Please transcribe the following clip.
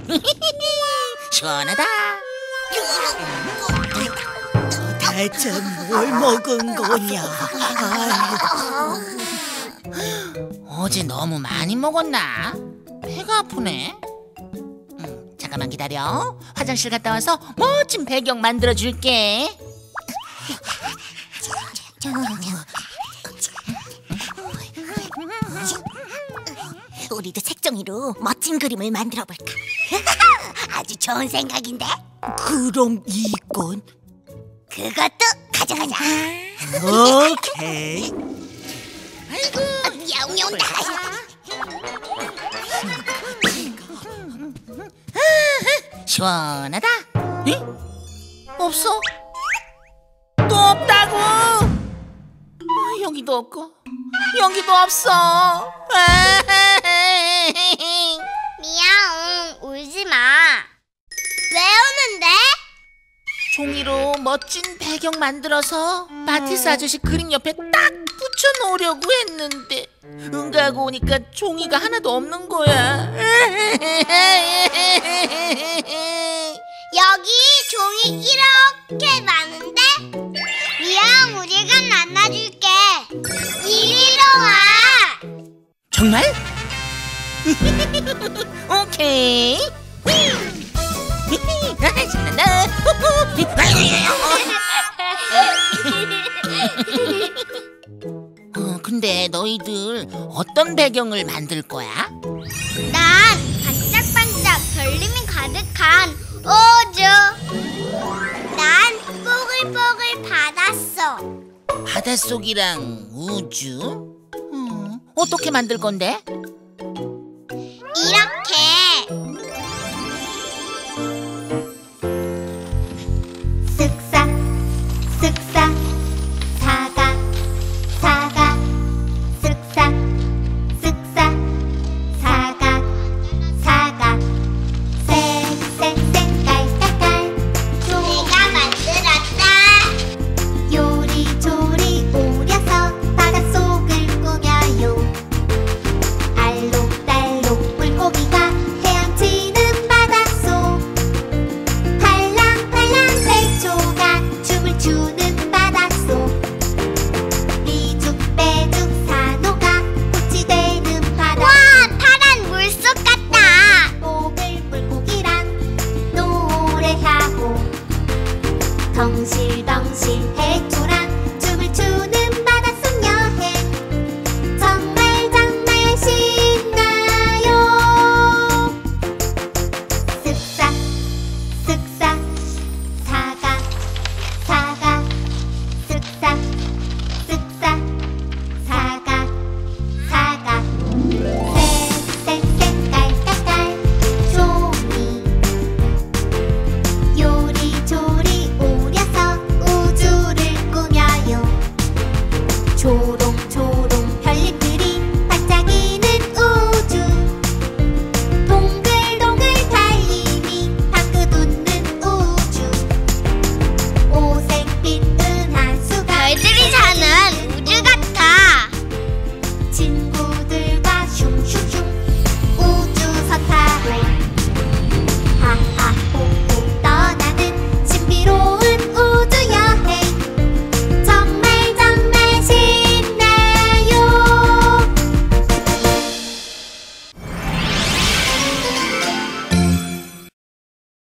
시원하다. 대체 뭘 먹은 거냐? 어제 너무 많이 먹었나? 배가 아프네. 잠깐만 기다려. 화장실 갔다 와서 멋진 배경 만들어줄게. 우리도 색종이로 멋진 그림을 만들어 볼까? 아주 좋은 생각인데? 그럼 이건? 그것도 가져가자. 오케이. 아이고, 야옹이 온다. 시원하다. 응? 없어? 또 없다고? 여기도 없고 여기도 없어. 미야옹, 울지 마. 왜 우는데? 종이로 멋진 배경 만들어서 마티스 아저씨 그림 옆에 딱 붙여놓으려고 했는데 응가하고 오니까 종이가 하나도 없는 거야. 여기 종이 이렇게 많은데? 미야옹, 우리가 만나줄게. 이리로 와. 정말? 오케이. 신난다. 근데 너희들 어떤 배경을 만들 거야? 난 반짝반짝 별님이 가득한 우주. 난 뽀글뽀글 바닷속. 바닷속이랑 우주? 어떻게 만들 건데? 이렇게 쓱싹 쓱싹 사각 사각 쓱싹 쓱싹 사각 사각 쌩쌩쌩 깔깔깔 내가 만들었다. 요리조리 오려서 바닷속을 꾸며요. 알록달록 물고기가 헤엄치는 바닷속. 팔랑팔랑 백조가 춤을 추는 바닷속. 삐죽빼죽 산호가 꽃이 되는 바닷속. 와, 파란 물속 같다. 뽀글 물고기랑 노래하고 덩실덩실 해줄